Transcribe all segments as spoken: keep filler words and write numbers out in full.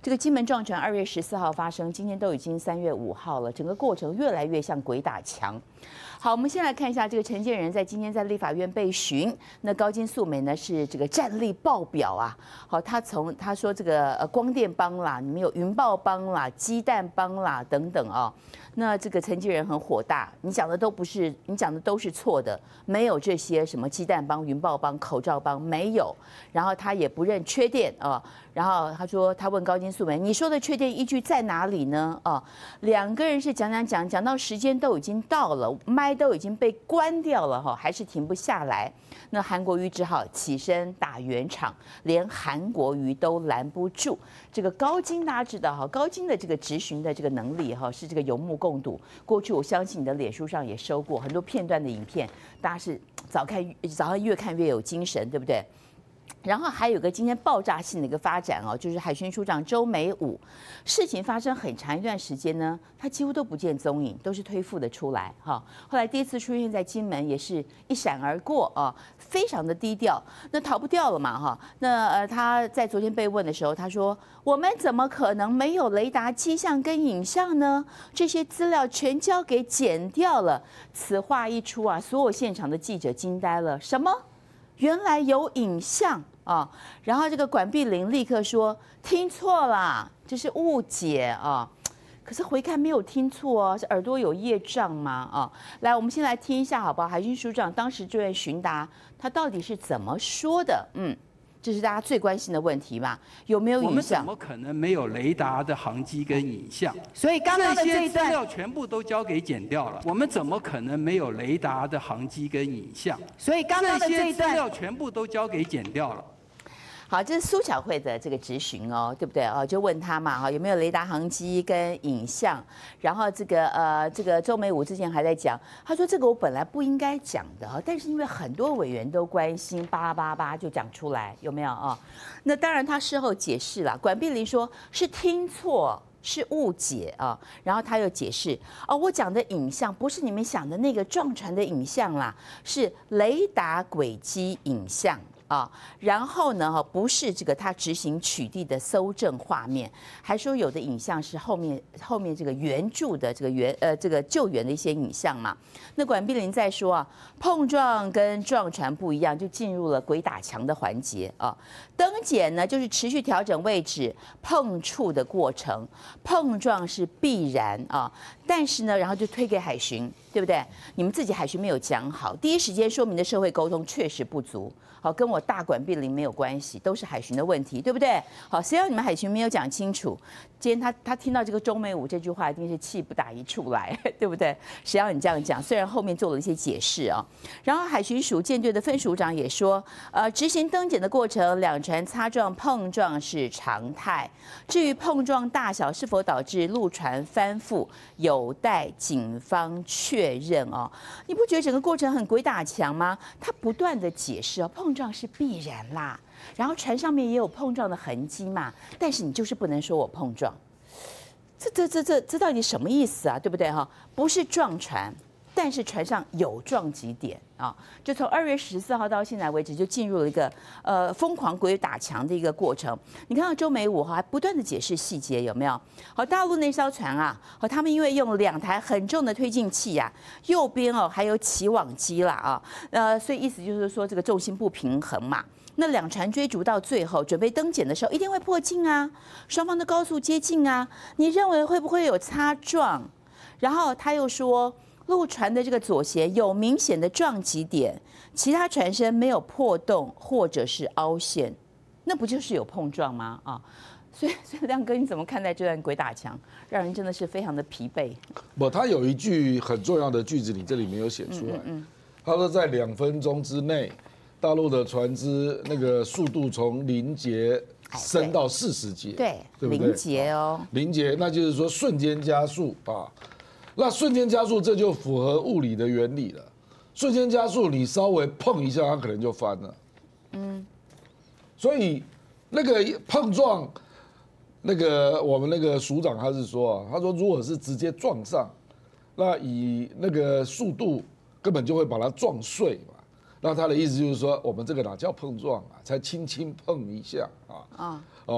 这个金门撞船二月十四号发生，今天都已经三月五号了，整个过程越来越像鬼打墙。好，我们先来看一下这个陈建仁在今天在立法院被询，那高金素梅呢是这个战力爆表啊。好，他从他说这个呃光电帮啦，你们有云豹帮啦、鸡蛋帮啦等等啊、哦。那这个陈建仁很火大，你讲的都不是，你讲的都是错的，没有这些什么鸡蛋帮、云豹帮、口罩帮没有。然后他也不认缺电啊、哦。然后他说，他问高金素梅，你说的缺电依据在哪里呢？哦，两个人是讲讲讲讲到时间都已经到了，麦都已经被关掉了哈，还是停不下来。那韩国瑜只好起身打圆场，连韩国瑜都拦不住。这个高金大家知道哈，高金的这个质询的这个能力哈，是这个有目共睹。过去我相信你的脸书上也收过很多片段的影片，大家是早看早上越看越有精神，对不对？然后还有个今天爆炸性的一个发展哦，就是海巡署长周美武，事情发生很长一段时间呢，他几乎都不见踪影，都是推复的出来哈。后来第一次出现在金门，也是一闪而过啊，非常的低调，那逃不掉了嘛哈。那呃他在昨天被问的时候，他说：“我们怎么可能没有雷达迹象跟影像呢？这些资料全交给剪掉了。”此话一出啊，所有现场的记者惊呆了，什么？原来有影像啊！然后这个管碧玲立刻说听错了，这是误解啊。可是回看没有听错哦，是耳朵有业障吗？啊，来，我们先来听一下好不好？海军署长当时这位询答，他到底是怎么说的？嗯。这是大家最关心的问题嘛？有没有影像？ 我们怎么可能没有雷达的航机跟影像？ 所以刚刚的这一段资料全部都交给剪掉了。我们怎么可能没有雷达的航机跟影像？ 所以刚刚的这一段资料全部都交给剪掉了。 好，这是苏巧慧的这个质询哦，对不对哦？就问他嘛，哈，有没有雷达航机跟影像？然后这个呃，这个周美武之前还在讲，他说这个我本来不应该讲的哈，但是因为很多委员都关心，叭叭叭就讲出来，有没有啊？那当然他事后解释了，管碧玲说是听错。是误解啊，然后他又解释哦，我讲的影像不是你们想的那个撞船的影像啦，是雷达轨迹影像。啊，然后呢，哈，不是这个他执行取缔的搜证画面，还说有的影像是后面后面这个援助的这个援呃这个救援的一些影像嘛。那管碧玲在说啊，碰撞跟撞船不一样，就进入了鬼打墙的环节啊。登检呢，就是持续调整位置碰触的过程，碰撞是必然啊，但是呢，然后就推给海巡，对不对？你们自己海巡没有讲好，第一时间说明的社会沟通确实不足。好，跟我大管碧玲没有关系，都是海巡的问题，对不对？好，谁让你们海巡没有讲清楚？今天他他听到这个周美武这句话，一定是气不打一处来，对不对？谁让你这样讲？虽然后面做了一些解释啊，然后海巡署舰队的分署长也说，呃，执行登检的过程，两船擦撞碰撞是常态。至于碰撞大小是否导致陆船翻覆，有待警方确认哦。你不觉得整个过程很鬼打墙吗？他不断的解释哦，碰撞是必然啦，然后船上面也有碰撞的痕迹嘛，但是你就是不能说我碰撞，这这这这这到底什么意思啊？对不对哈？不是撞船，但是船上有撞击点啊，就从二月十四号到现在为止，就进入了一个呃疯狂鬼打墙的一个过程。你看到周美武哈还不断的解释细节，有没有？好，大陆那艘船啊，好，他们因为用两台很重的推进器呀、啊，右边哦还有起网机啦啊，呃，所以意思就是说这个重心不平衡嘛。那两船追逐到最后，准备登检的时候，一定会迫近啊，双方的高速接近啊，你认为会不会有擦撞？然后他又说，陆船的这个左舷有明显的撞击点，其他船身没有破洞或者是凹陷，那不就是有碰撞吗？啊，所以所以亮哥，你怎么看待这段鬼打墙？让人真的是非常的疲惫。 不，他有一句很重要的句子，你这里没有写出来。嗯嗯，他说在两分钟之内，大陆的船只那个速度从零节升到四十节， 对， 对不对？ 零节哦， 零节，那就是说瞬间加速啊。那瞬间加速，这就符合物理的原理了。瞬间加速，你稍微碰一下，它可能就翻了。嗯，所以那个碰撞，那个我们那个署长他是说啊，他说如果是直接撞上，那以那个速度根本就会把它撞碎嘛。那他的意思就是说，我们这个哪叫碰撞啊？才轻轻碰一下啊啊啊！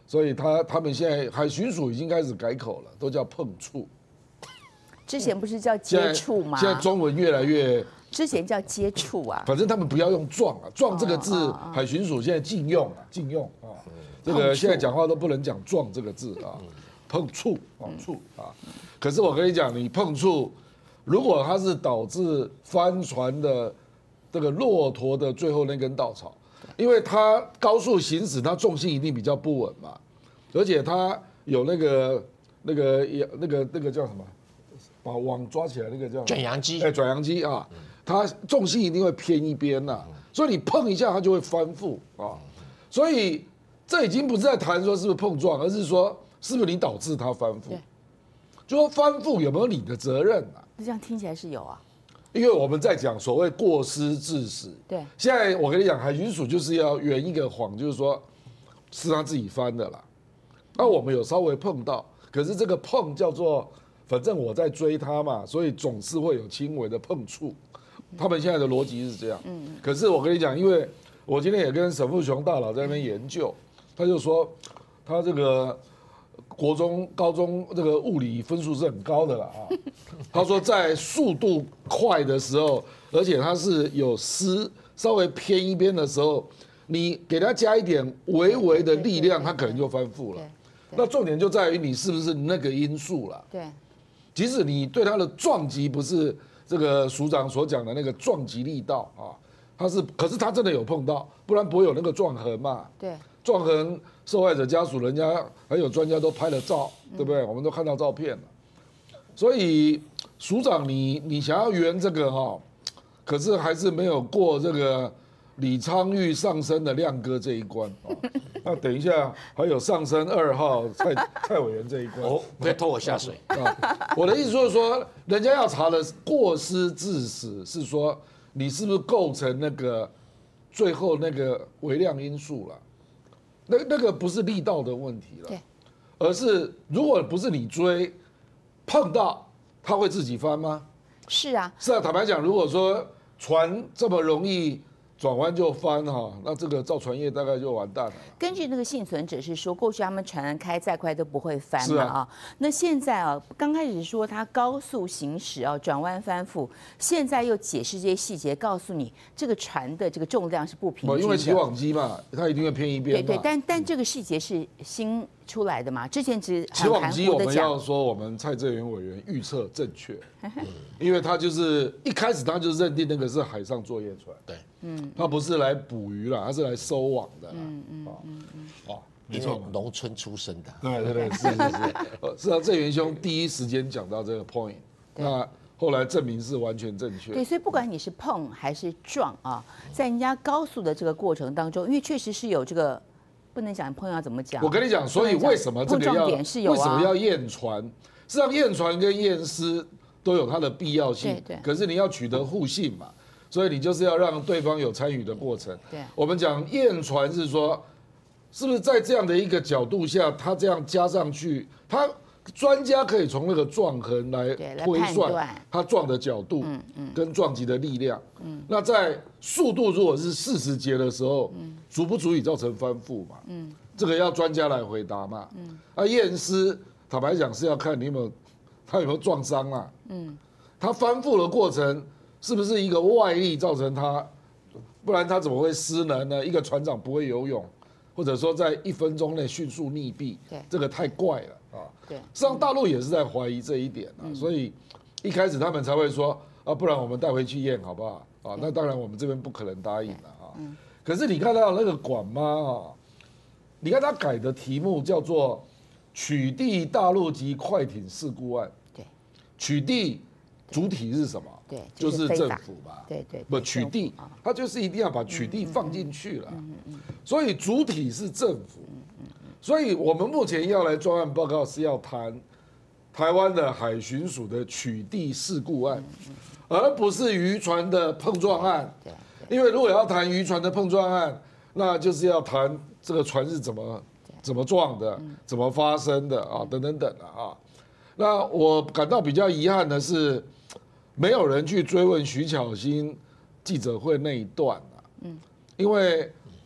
所以他他们现在海巡署已经开始改口了，都叫碰触。 之前不是叫接触吗？ 现在中文越来越， 之前叫接触啊。 反正他们不要用撞啊，撞这个字，海巡署现在禁用啊，禁用啊。这个现在讲话都不能讲撞这个字啊，碰触碰触啊。可是我跟你讲，你碰触，如果它是导致翻船的这个骆驼的最后那根稻草，因为它高速行驶，它重心一定比较不稳嘛，而且它有那个那个也那个那个叫什么？把网抓起来那个叫转阳机， 哎，转阳机啊，它重心一定会偏一边呐，所以你碰一下它就会翻覆啊，所以这已经不是在谈说是不是碰撞，而是说是不是你导致它翻覆，就说翻覆有没有你的责任啊？ 这样听起来是有啊， 因为我们在讲所谓过失致死， 对， 现在我跟你讲，海巡署就是要圆一个谎，就是说是他自己翻的啦，那我们有稍微碰到，可是这个碰叫做。反正我在追他嘛，所以总是会有轻微的碰触。他们现在的逻辑是这样。嗯。可是我跟你讲，因为我今天也跟沈富雄大佬在那边研究，他就说他这个国中、高中这个物理分数是很高的啦啊。他说在速度快的时候，而且他是有失稍微偏一边的时候，你给他加一点微微的力量，他可能就翻覆了。那重点就在于你是不是那个因素了。 对。 即使你对它的撞击不是这个署长所讲的那个撞击力道啊，他是，可是他真的有碰到，不然不会有那个撞痕嘛。 对， 撞痕受害者家属人家还有专家都拍了照，对不对？我们都看到照片了。所以署长你你想要圆这个哈，可是还是没有过这个李昌钰上升的亮哥这一关啊。那等一下还有上升二号蔡蔡委员这一关哦，不要拖我下水啊！我的意思就是说，人家要查的过失致死，是说你是不是构成那个最后那个微量因素了？那那个不是力道的问题了，而是如果不是你追碰到，他会自己翻吗？ 是啊， 是啊。坦白讲，如果说船这么容易。转弯就翻哈，那这个造船业大概就完蛋了。 根据那个幸存者是说，过去他们船开再快都不会翻嘛啊。那现在啊，刚开始说它高速行驶啊，转弯翻覆，现在又解释这些细节，告诉你这个船的这个重量是不平均的。 因为起网机嘛，它一定会偏一边。 对对，但但这个细节是新出来的嘛？之前只起网机我们要说，我们蔡正元委员预测正确，因为他就是一开始他就认定那个是海上作业船。 对。 嗯，他不是来捕鱼啦，他是来收网的。嗯嗯嗯嗯，哦，没错，农村出身的。 对对对，是是是。呃，是啊，郑元兄第一时间讲到这个 point， 那后来证明是完全正确。 对，所以不管你是碰还是撞啊，在人家高速的这个过程当中，因为确实是有这个，不能讲碰要怎么讲。 我跟你讲，所以为什么这个要为什么要验船？实际上验船跟验尸都有它的必要性。对对。可是你要取得互信嘛。所以你就是要让对方有参与的过程。对，我们讲验船是说，是不是在这样的一个角度下，他这样加上去，他专家可以从那个撞痕来推算他撞的角度，跟撞击的力量。嗯，那在速度如果是四十节的时候，足不足以造成翻覆嘛？嗯，这个要专家来回答嘛。嗯，啊，验尸坦白讲是要看你有没有他有没有撞伤啊。嗯，他翻覆的过程。是不是一个外力造成他，不然他怎么会失能呢？一个船长不会游泳，或者说在一分钟内迅速溺毙，这个太怪了啊！对，实际上大陆也是在怀疑这一点啊，所以一开始他们才会说啊，不然我们带回去验好不好？啊，那当然我们这边不可能答应了啊。可是你看到那个管妈啊，你看他改的题目叫做“取缔大陆籍快艇事故案”，对，取缔主体是什么？对，就是政府嘛，对对，不取缔，他就是一定要把取缔放进去了，所以主体是政府，所以我们目前要来专案报告是要谈台湾的海巡署的取缔事故案，而不是渔船的碰撞案，因为如果要谈渔船的碰撞案，那就是要谈这个船是怎么怎么撞的，怎么发生的啊，等等等啊，那我感到比较遗憾的是。没有人去追问徐巧芯记者会那一段啊，嗯，因为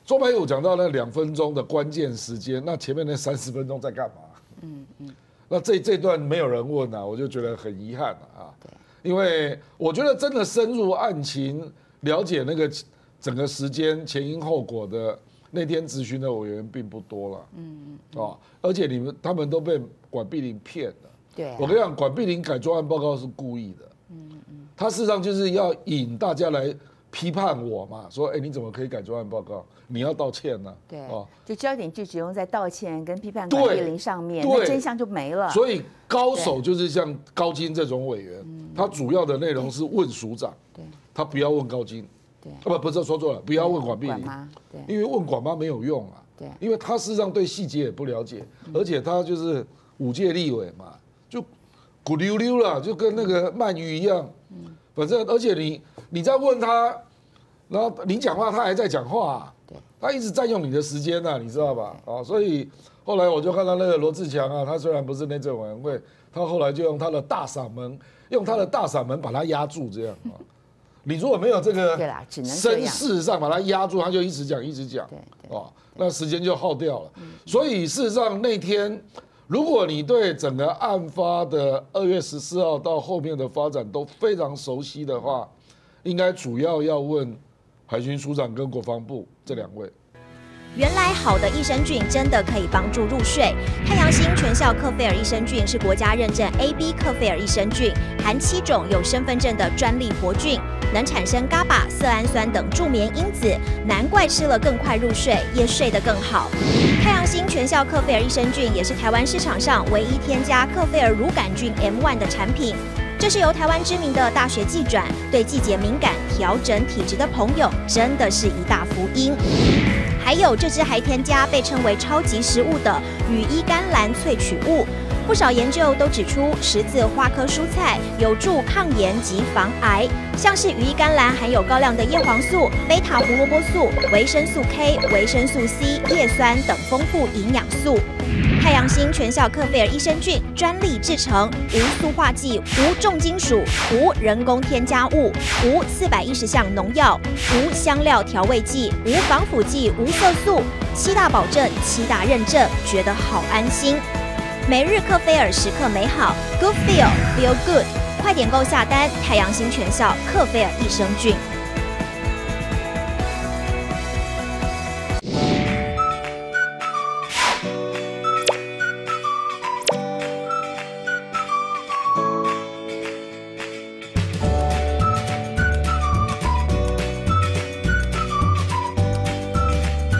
周美武讲到那两分钟的关键时间，那前面那三十分钟在干嘛？嗯嗯，那这这段没有人问啊，我就觉得很遗憾啊。因为我觉得真的深入案情、了解那个整个时间前因后果的那天质询的委员并不多了。嗯嗯，啊，而且你们他们都被管碧玲骗了。对、啊，我跟你讲，管碧玲改专案报告是故意的。嗯嗯，他事实上就是要引大家来批判我嘛，说哎、欸、你怎么可以改专案报告？你要道歉呢、啊？ 对，哦，就焦点就只用在道歉跟批判管碧玲上面，那真相就没了。 所以高手就是像高金这种委员，他主要的内容是问署长，对，他不要问高金，对，啊不不是说错了，不要问管碧玲，对，因为问管妈没有用啊，对，因为他事实上对细节也不了解，而且他就是五届立委嘛，就骨溜溜了，就跟那个鳗鱼一样，反正而且你你在问他，然后你讲话他还在讲话、啊。他一直占用你的时间呐、啊，你知道吧？啊，所以后来我就看到那个罗志强啊，他虽然不是内政委员会，他后来就用他的大嗓门，用他的大嗓门把他压住，这样啊。你如果没有这个声势上把他压住，他就一直讲一直讲，啊，那时间就耗掉了。所以事实上那天，如果你对整个案发的二月十四号到后面的发展都非常熟悉的话，应该主要要问海巡署长跟国防部这两位。 原来好的益生菌真的可以帮助入睡。太阳星全效克菲尔益生菌是国家认证 A B 克菲尔益生菌，含七种有身份证的专利活菌，能产生 G A B A、色氨酸等助眠因子，难怪吃了更快入睡，也睡得更好。太阳星全效克菲尔益生菌也是台湾市场上唯一添加克菲尔乳杆菌 M 一 的产品。这是由台湾知名的大学季转，对季节敏感、调整体质的朋友，真的是一大福音。还有这支还添加被称为超级食物的羽衣甘蓝萃取物，不少研究都指出，十字花科蔬菜有助抗炎及防癌，像是羽衣甘蓝含有高量的叶黄素、贝塔胡萝卜素、维生素 K、维生素 C、叶酸等丰富营养素。太阳星全效克菲尔益生菌专利制成，无塑化剂、无重金属、无人工添加物、无四百一十项农药、无香料调味剂、无防腐剂、无色素，七大保证、七大认证，觉得好安心。每日克菲尔时刻美好 ，Good Feel Feel Good， 快点购下单！太阳星全效克菲尔益生菌。